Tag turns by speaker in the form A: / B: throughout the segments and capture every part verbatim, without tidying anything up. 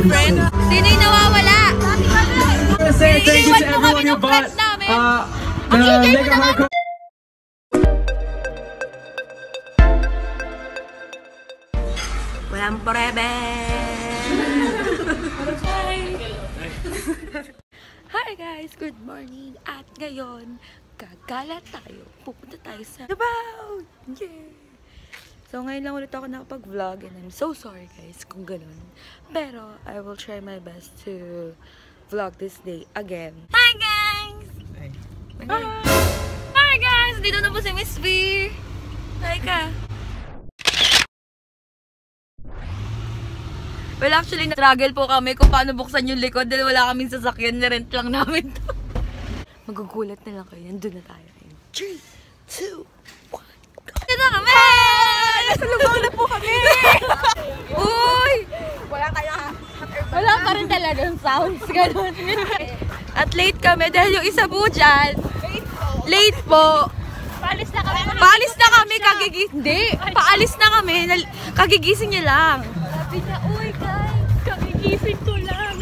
A: friend. Sino yung nawawala? Iniiwan mo kami ng friends namin. Ang ingay mo naman. Walang forever. Hi guys, good morning. At ngayon, gagala tayo. Pupunta tayo sa Davao. Yeah! So ngayon lang ulit ako nakapag-vlog and I'm so sorry guys kung ganun. Pero I will try my best to vlog this day again. Hi guys! Hi! Hi, Hi guys! Dito na po si Miss V. Hi ka! Well, actually, na-struggle po kami kung paano buksan yung likod dahil wala kaming sasakyan, na-rent lang namin to. Magugulat na lang kayo. Nandun na tayo. three, two, one, go! Nandun na kami! Nasa lumaw na po kami! Uy!
B: Wala tayo ha?
A: Wala pa rin talagang sounds. Ganun. At late kami dahil yung isa po dyan. Late po.
B: Paalis na kami.
A: Paalis na kami. Kagigising. Hindi. Paalis na kami. Kagigising niya lang.
B: Sabi niya, uy guys, kagigising ko lang.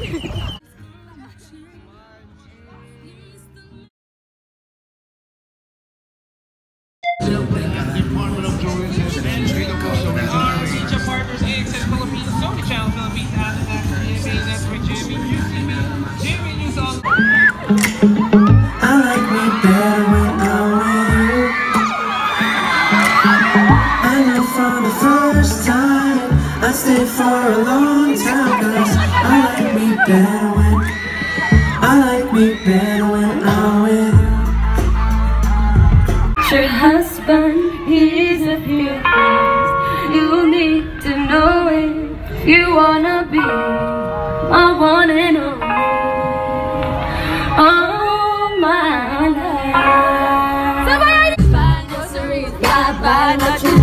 C: Stay for a long time, cause I like me better when I like me better when I'm with you.
A: Your husband, he's a few things you need to know it. You wanna be my one and only. Oh my life. Somebody find your series, bye bye, not you.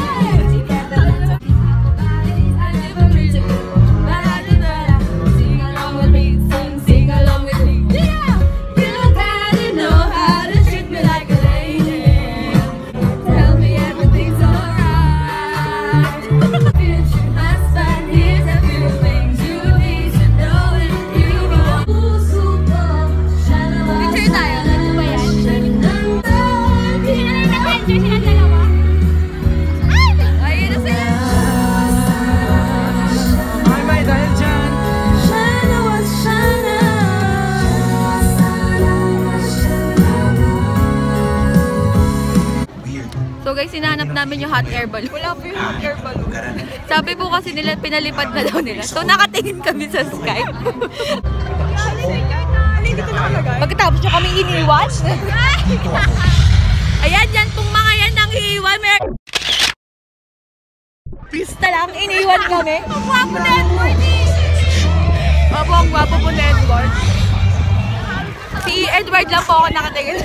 A: So guys, sinanap namin yung hot air balloon.
B: Wala po yung hot air balloon.
A: Sabi po kasi nila, pinalipad na daw nila. So nakatingin kami sa sky. Pagkatapos nyo kami iniwan. Ayan, yan pong mga yan nang iiwan. Mer Pista lang, iniwan kami.
B: Ang gwapo na Edward eh!
A: Opo, ang gwapo po na Edward. Si Edward lang po ako nakatingin.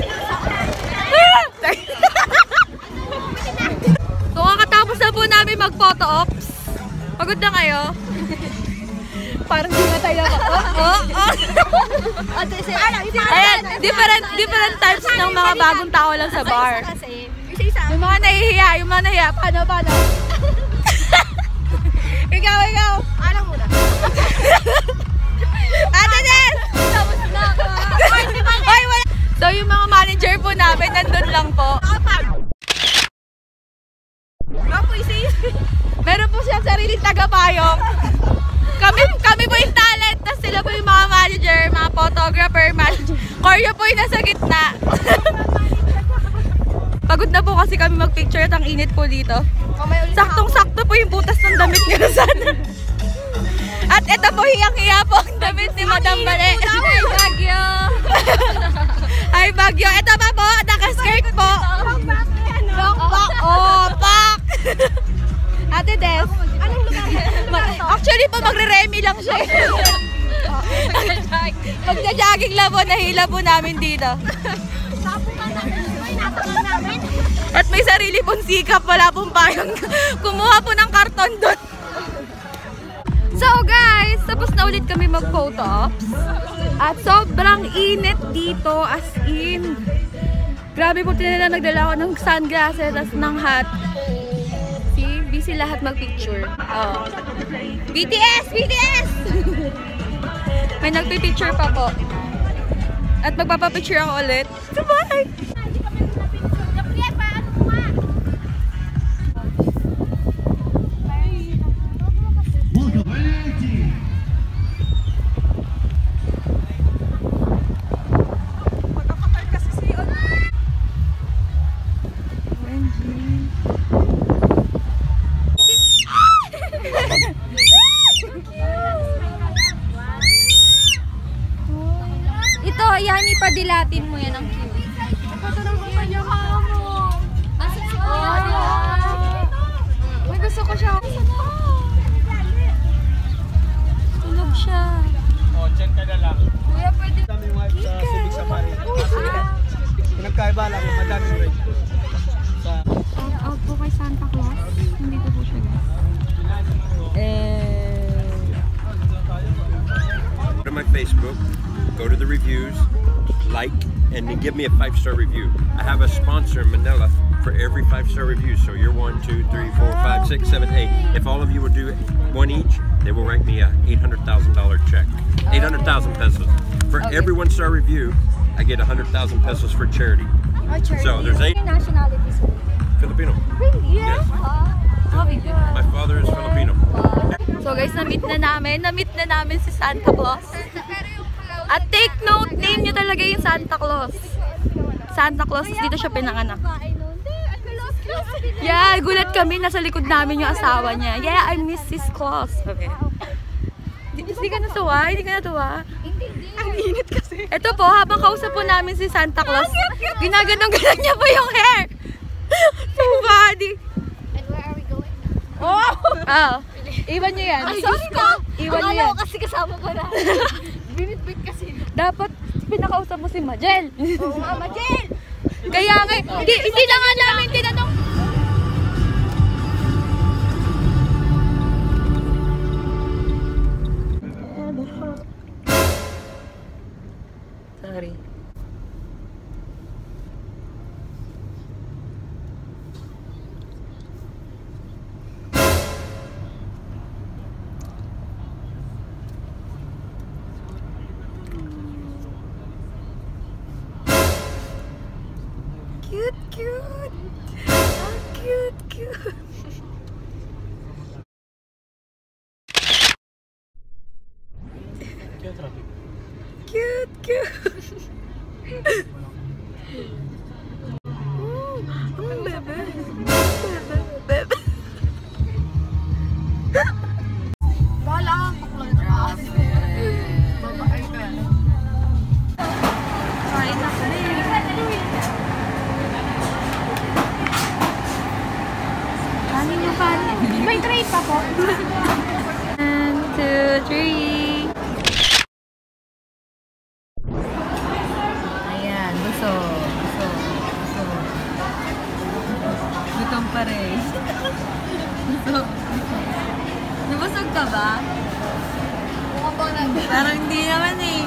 A: So kakatapos na po namin mag-photo ops. Pagod na kayo?
B: Parang di matay lang ako.
A: Oh, oh. Ayan, different, different types ng mga bagong tao lang sa bar. Yung mga nahihiya, yung mga nahihiya. Paano, paano? Ikaw, ikaw.
B: Alam mo na.
A: Ate Des!
B: Tapos na ako.
A: Ay, wala. So yung mga manager po namin, nandun lang po. Meron po siyang sariling tagapayong. Kami, kami po yung talent, tapos sila po yung mga manager, mga photographer, manager. Koryo po yung nasa gitna. Pagod na po kasi kami mag-picture at ang init po dito. Saktong-sakto po yung butas ng damit niya sana. At ito po, hiyang-hiya po ang damit ni Madam Bale.
B: Ay, Bagyo!
A: Ay, Bagyo. Ito pa po, naka-skirt po.
B: Long back.
A: Oh, pak! Ate Des.
B: Anong lugar?
A: Actually po, magre-remi lang siya. Magja-jogging lang po, nahila po namin dito. At may sarili pong sikap, wala pong payong. Kumuha po ng karton doon. So guys, tapos na ulit kami mag-photo ops. At sobrang init dito, as in. Grabe po, tinala nagdala ako ng sunglasses at ng hat. See, be busy lahat mag-picture. Oh. B T S! B T S! May nagpipicture pa po. At magpapapicture ako ulit. Sabay!
B: Ito, yan, ipadilatin mo yan ang cute. Patanong ko kanya ka mo. Asan si Kuya? Uy, gusto ko siya. Tulog siya.
D: Oh, dyan ka na lang.
B: Kuya, pwede.
D: Madaming wife sa Civic Safari. Pinagkaiba lang, madaming wife ko. Sa...
B: Out po kay Santa Claus. Hindi ko po siya guys.
A: Eh...
E: Go to my Facebook, go to the reviews, like, and then give me a five-star review. I have a sponsor, Manila, for every five-star review. So you're one, two, three, four, five, six, seven, eight. If all of you will do one each, they will write me a eight hundred thousand dollar check. eight hundred thousand pesos. For
A: Okay.
E: every one-star review, I get one hundred thousand pesos for charity.
B: Oh, charity.
E: So there's eight.
B: Yung nationalities mo?
E: Filipino.
B: Really?
E: Yes.
B: Oh, my God.
E: My father is Filipino.
A: So guys, na-meet na namin. Na-meet na namin si Santa Claus. At take note, name nyo talaga yung Santa Claus. Santa Claus, dito siya pinanganak. Yeah, gulat kami. Nasa likod namin yung asawa niya. Yeah, I'm Missus Claus. Okay. Hindi ka natuwa? Hindi ka natuwa? Ang init kasi. Ito po, habang kausap po namin si Santa Claus, ginaganong-ganon niya po yung hair. So funny.
B: And where are we going?
A: Oh! Oh. Iwan niyo yan.
B: Ay, Diyos ko!
A: Iwan niyo yan.
B: Kasi kasama ko na. Binitbit kasi.
A: Dapat pinakausap mo si Majel.
B: Oo nga, Majel!
A: Kaya nga, hindi, hindi na nga namin tinanong. Sorry. Cute, cute. How cute, cute. Cute, cute. Oh, ang bebe. Bebe, bebe.
B: Wala kang tuklong traffic. Babae ka.
A: Kain na kami.
B: Kanin na kanin. May tray pa po.
A: One, two, three. Ayan, gusto. Gusto. Gusto. Gutom pa rin. Gusto. Nabusog ka ba? Parang hindi naman eh.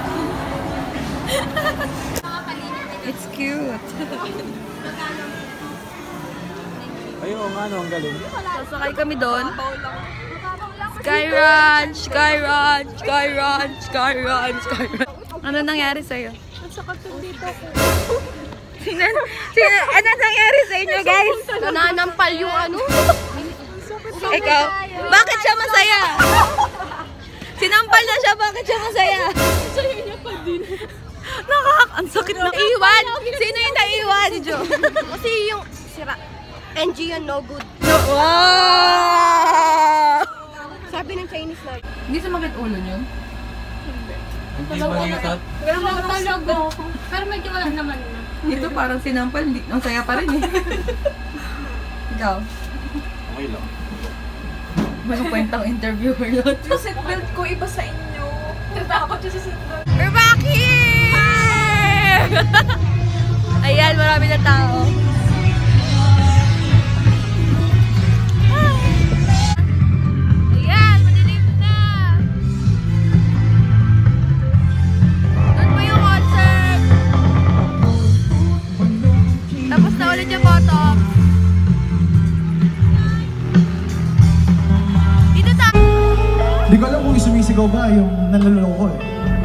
A: It's cute.
D: Ayun, ano, ang galing.
A: Sasakay kami doon. Sky Ranch, Sky Ranch, Sky Ranch, Sky Ranch, Sky Ranch. Ano nangyari sa'yo?
B: dito ako.
A: Sino, sino, ano nangyari sa inyo, guys?
B: Nananampal yung ano.
A: Ikaw, bakit siya masaya? Sinampal na siya, bakit siya masaya?
B: Sa'yo niya pa din.
A: Nakak, ang sakit ng iwan. Sino yung naiwan, Jo?
B: Kasi yung sira. N G yun, no good.
A: No, wow!
B: Sabi ng Chinese na.
A: Hindi sumakit ulo niyo?
D: Hindi manitat.
B: Pero talaga. Pero medyo wala naman na.
A: Ito parang sinampal, hindi, ang saya pa rin eh. Ikaw?
D: Okay lang.
A: May kwentang interviewer yun.
B: Yung seatbelt ko iba sa inyo. Natakot yung sa seatbelt.
A: We're back here! Ayan, marami na tao. Ayan, madilim na! Doon pa yung concert! Tapos na ulit yung photo.
C: sumisigaw ba yung naloloko eh.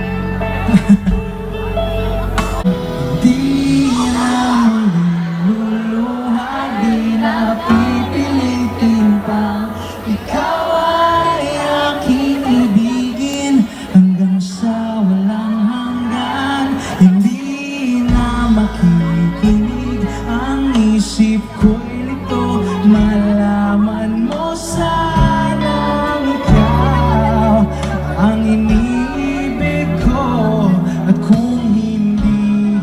C: Di na muling luluha, di na pipilitin pa. Ikaw ay aking ibigin hanggang sa walang hanggan. Hindi na makikinig ang isip ko'y lito. Malaman mo sanang ikaw ang iniibig ko. At kung hindi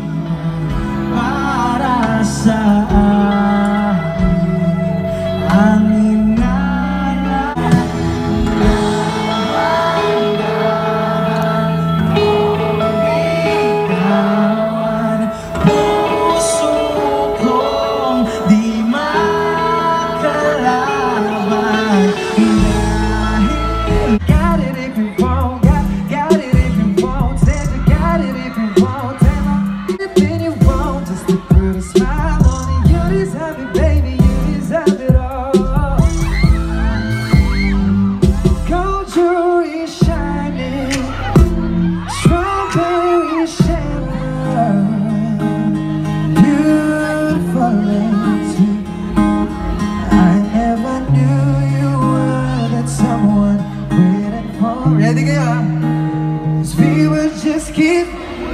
C: para sa akin ang inalala, bitawan puso kong di makalaban. Dahil got it if you want, got, got it if you want, said you got it if you want, and anything you want, just to put a smile on it. You deserve it, baby, you deserve it all. Gold jewelry shining, strawberry champagne, beautiful and sweet. I never knew you were that someone waiting for. Ready, go! 'Cause we would just keep.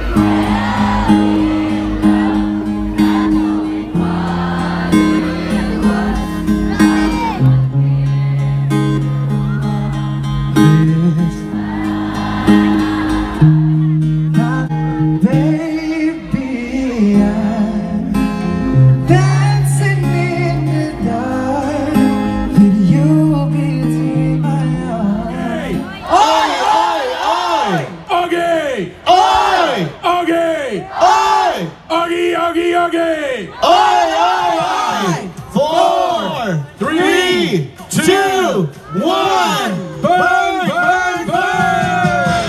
C: This. Baby, I'm dancing in the dark with you between my arms.
F: Oi, oi, oi! Okay!
C: Oi!
F: Okay!
C: Oi!
F: Okay, okay, okay!
C: Oi! Oi! Oi! Four, three, two, one.
F: Burn, burn, burn!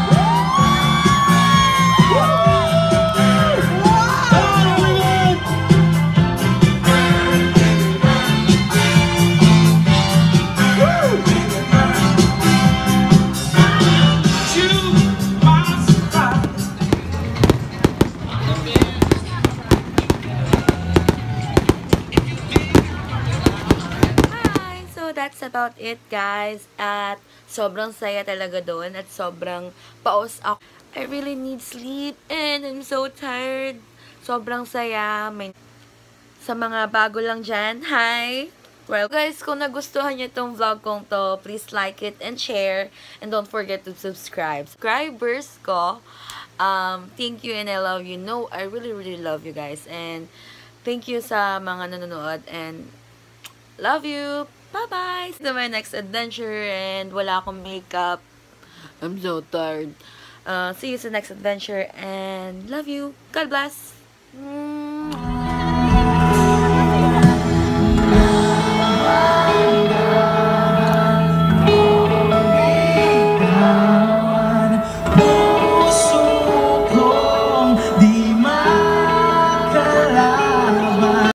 A: Hi! So, that's about it, guys. At sobrang saya talaga doon at sobrang paos ako. I really need sleep and I'm so tired. Sobrang saya. May... Sa mga bago lang dyan, hi! Well, guys, kung nagustuhan nyo itong vlog kong to, please like it and share. And don't forget to subscribe. Subscribers ko, um, thank you and I love you. No, I really, really love you guys. And thank you sa mga nanonood. And love you! Bye-bye! See you to my next adventure. And wala akong makeup. I'm so tired. Uh, see you sa next adventure. And love you. God bless! Mm.